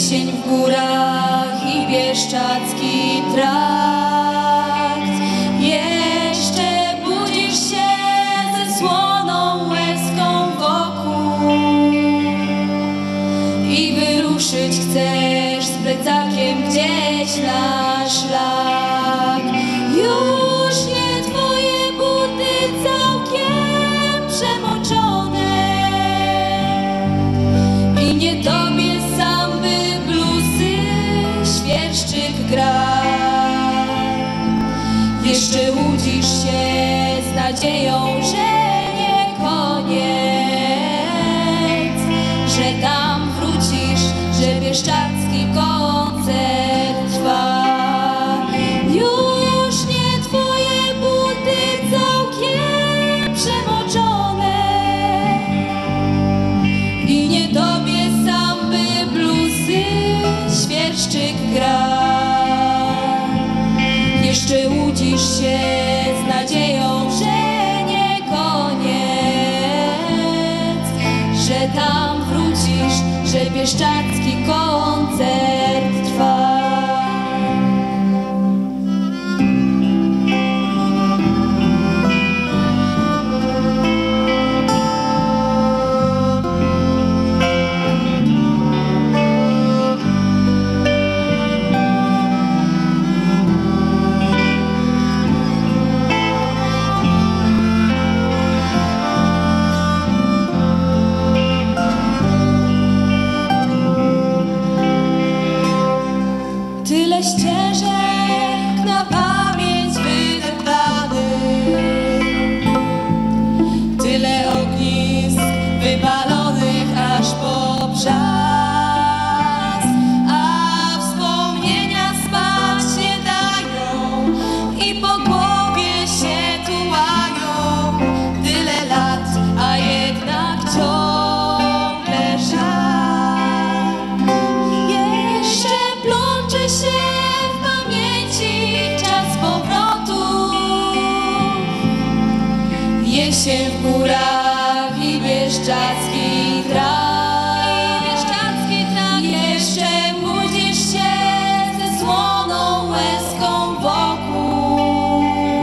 Jesień w górach i bieszczacki trakt. Jeszcze budzisz się ze słoną łezką wokół i wyruszyć chcesz z plecakiem gdzieś na szlak. Już nie twoje buty całkiem przemoczone i nie tobie sam by bluzy świerszczyk gra. Jeszcze łudzisz się z nadzieją, że nie koniec, że tam wrócisz, że bieszczacki koncert trwa. Już nie twoje buty całkiem przemoczone i nie tobie sam by bluzy świerszczyk gra. Jeszcze łudzisz się z nadzieją, że nie koniec, że tam wrócisz, że bieszczacki koncert trwa. Tyle ścieżek na pamięć wydeptanych, tyle ognisk wypalonych aż po brzask, a wspomnienia spać nie dają i po głowie się tułają. Tyle lat, a jednak ciągle żal. Jeszcze plącze się w pamięci czas powrotu. Jesień w górach i bieszczacki trakt. Jeszcze budzisz się ze słoną łezką wokół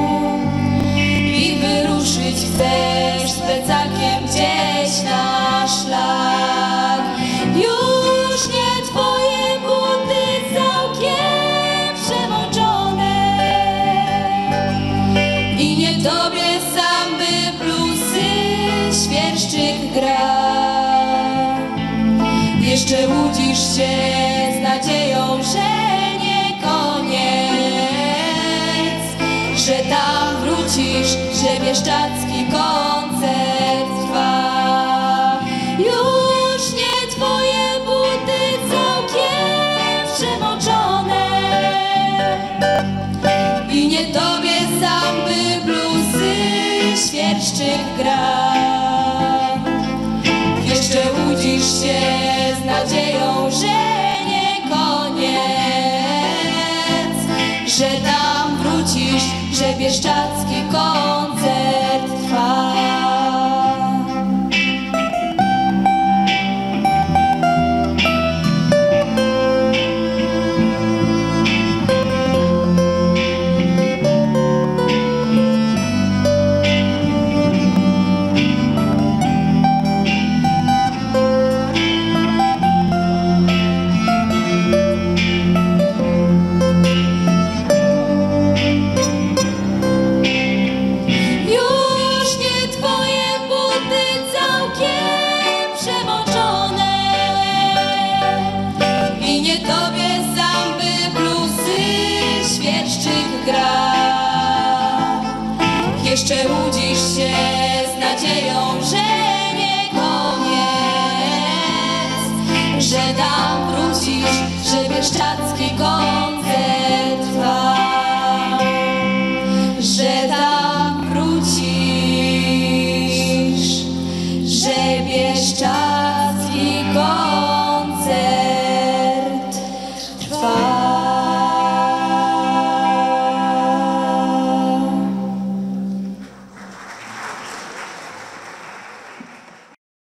i wyruszyć chcesz z plecakiem gdzieś na szlak. Już nie twoje buty całkiem przemoczone i nie tobie sam by bluzy świerszczyk gra. Jeszcze łudzisz się z nadzieją, że nie koniec, że tam wrócisz, że bieszczacki koncert trwa. Już nie twoje buty całkiem przemoczone i nie tobie sam by bluzy świerszczyk gra. Jeszcze łudzisz się z nadzieją, że nie koniec, że tam wrócisz, że bieszczacki koncert trwa. Jeszcze łudzisz się